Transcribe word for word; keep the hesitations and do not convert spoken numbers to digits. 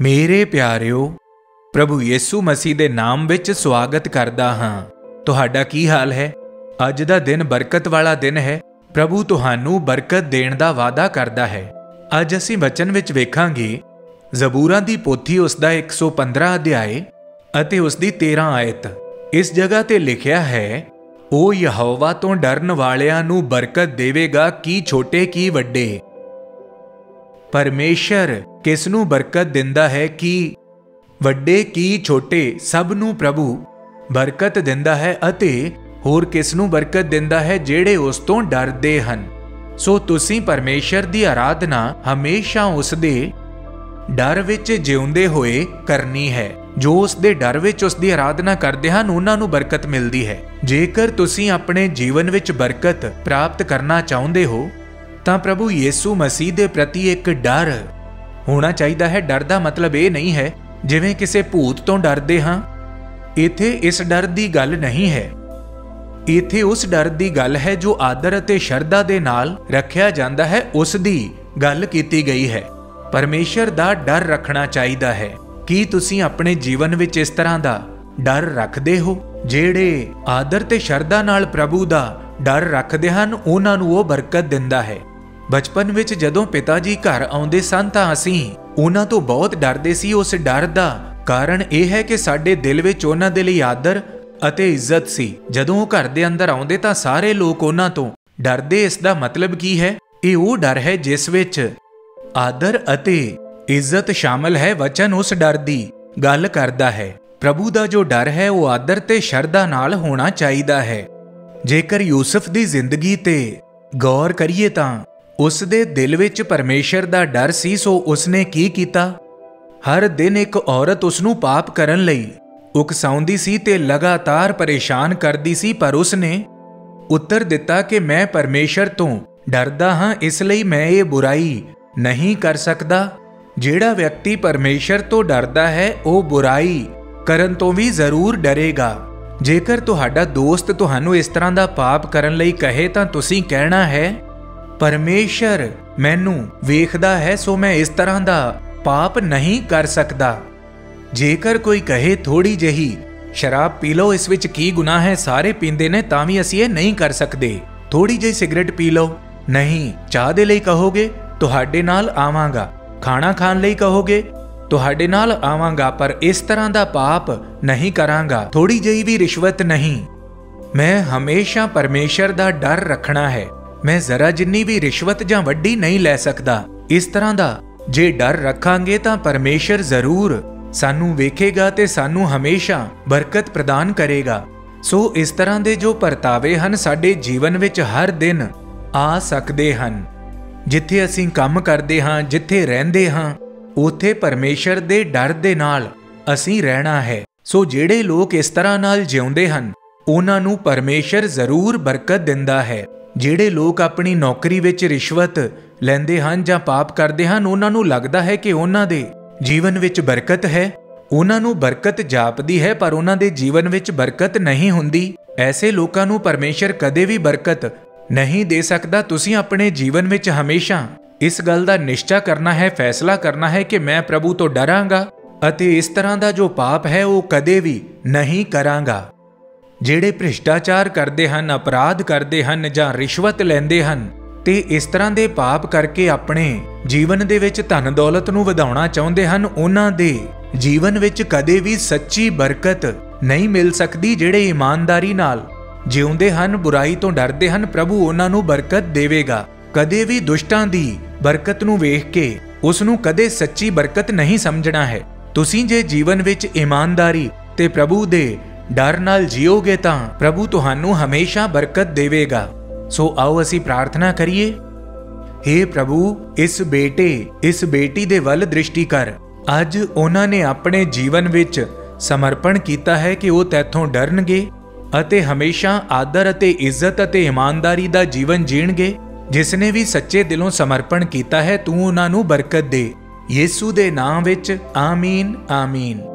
मेरे प्यारिओ, प्रभु यीशु मसीह दे नाम विच स्वागत करदा हां। तुहाडा की हाल है? अज दा दिन बरकत वाला दिन है। प्रभु तुहानू बरकत देण दा वादा करदा है। अज असीं वचन विच वेखांगे जबूरां दी पोथी उसदा एक सौ पंद्रह अध्याय अते उसदी तेरह आयत। इस जगह ते लिखिया है, ओ यहोवा तो डरन वालियां नू बरकत देवेगा, की छोटे की वड्डे। परमेश्वर किसनू बरकत दिंदा है, कि वड्डे की छोटे सबनू प्रभु बरकत दिंदा है। अते होर किसनू बरकत दिंदा है, जेड़े उस तो डरदे हन। सो तुसीं परमेश्वर दी आराधना हमेशा उसदे डर विच जिउंदे होए करनी है। जो उसदे डर विच उसदी आराधना करदे हन, उन्हां नू बरकत मिलदी है। जेकर तुसीं अपने जीवन विच बरकत प्राप्त करना चाहुंदे हो तां प्रभु यीशु मसीह दे प्रति एक डर होना चाहिए है। डर दा मतलब ये नहीं है जिवें किसी भूत तो डरदे हां। इत्थे इस डर दी गल नहीं है। इत्थे उस डर दी गल है जो आदर अते शरधा दे नाल रखिया जांदा है, उस दी गल कीती गई है। परमेश्वर दा डर रखना चाहिए है। की तुसीं अपने जीवन विच इस तरह दा डर रखदे हो? जेड़े आदर ते शरधा नाल प्रभु दा डर रखदे हन, उन्हां नू वो बरकत दिंदा है। बचपन विच जदों पिता जी घर आउंदे सन तां असीं उन्हां तो बहुत डरदे सी। उस डर दा कारण यह है कि साडे दिल विच उन्हां दे लई आदर अते इज्जत सी। जदों वो घर दे अंदर आउंदे तां सारे लोग उन्हां तो डरदे। इस दा मतलब की है? ये वो डर है जिस विच आदर अते इज्जत शामिल है। वचन उस डर दी गल करदा है। प्रभु दा जो डर है वो आदर ते शरधा नाल होना चाहिदा है। जेकर यूसुफ दी जिंदगी ते गौर करिए तां उस दे दिल विच परमेश्वर दा डर सी। सो उसने की कीता? हर दिन एक औरत उसनू पाप करन लई उकसाउंदी सी ते लगातार परेशान करदी सी, पर उसने उत्तर दिता कि मैं परमेश्वर तो डरदा हां, इसलिए मैं ये बुराई नहीं कर सकदा। जेड़ा व्यक्ति परमेश्वर तो डरदा है वो बुराई करन तो भी जरूर डरेगा। जेकर तुहाडा दोस्त तुहानू इस तरह दा पाप करन लई कहे तां तुसीं कहना है, परमेश्वर मैनू वेखदा है, सो मैं इस तरह दा पाप नहीं कर सकदा। जेकर कोई कहे थोड़ी जही शराब पी लो, इस विच की गुनाह है, सारे पींदे ने तां भी असीं ये नहीं कर सकदे। थोड़ी जही सिगरेट पी लो, नहीं। चाह दे लई कहोगे तुहाडे नाल आवांगा, खाना खाण लई कहोगे तुहाडे नाल आवांगा, पर इस तरह दा पाप नहीं करांगा। थोड़ी जही भी रिश्वत नहीं। मैं हमेशा परमेश्वर दा डर रखना है। मैं जरा जिन्नी भी रिश्वत जां वड्डी नहीं लै सकदा। इस तरह दा जे डर रखांगे तां परमेश्वर जरूर सानू वेखेगा ते सानू हमेशा बरकत प्रदान करेगा। सो इस तरह दे जो परतावे हन साडे जीवन विच हर दिन आ सकदे हन। जिथे असीं काम करदे हां, जिथे रहिंदे हां, उथे परमेश्वर दे डर दे नाल असीं रहना है। सो जेड़े लोग इस तरह नाल जिउंदे हन, उन्हां नू परमेश्वर जरूर बरकत दिंदा है। जेड़े लोग अपनी नौकरी विच रिश्वत लैंदे हन जां पाप करदे हन, उन्हां नू लगदा है कि उन्हां दे जीवन विच बरकत है, उन्हां नू बरकत जापदी है, पर उन्हां दे जीवन विच बरकत नहीं हुंदी। ऐसे लोकां नू परमेश्वर कदे भी बरकत नहीं दे सकदा। तुसीं अपने जीवन विच हमेशा इस गल दा निश्चय करना है, फैसला करना है कि मैं प्रभु तो डरांगा अते इस तरह दा जो पाप है वो कदे भी नहीं करांगा। जेड़े भ्रिष्टाचार करते हैं, अपराध करते हैं जां रिश्वत लेंदे हन ते इस तरह दे पाप करके अपने जीवन दे विच धन दौलत नू वधाउणा चाहुंदे हन, उन्हां दे जीवन विच कदे भी सच्ची बरकत नहीं मिल सकदी। जेड़े ईमानदारी नाल जिउंदे हन, बुराई तो डरदे हन, प्रभु उन्हां नू बरकत देवेगा। कदे भी दुष्टां दी बरकत नू वेख के उस नू कदे सच्ची बरकत नहीं समझना है। तुसीं जे जीवन विच ईमानदारी ते प्रभु दे डर नाल जियोगे तां प्रभु तुहानू हमेशा बरकत देवेगा। सो आओ असी प्रार्थना करिए। हे प्रभु, इस बेटे इस बेटी दे वल दृष्टि कर। अज उन्हां ने अपने जीवन विच समर्पण कीता है कि वो तैथों डरनगे अते हमेशा आदर अते इज्जत अते ईमानदारी दा जीवन जीणगे। जिसने भी सच्चे दिलों समर्पण कीता है, तू उन्हां नू बरकत दे। यीशु दे नाम विच आमीन आमीन।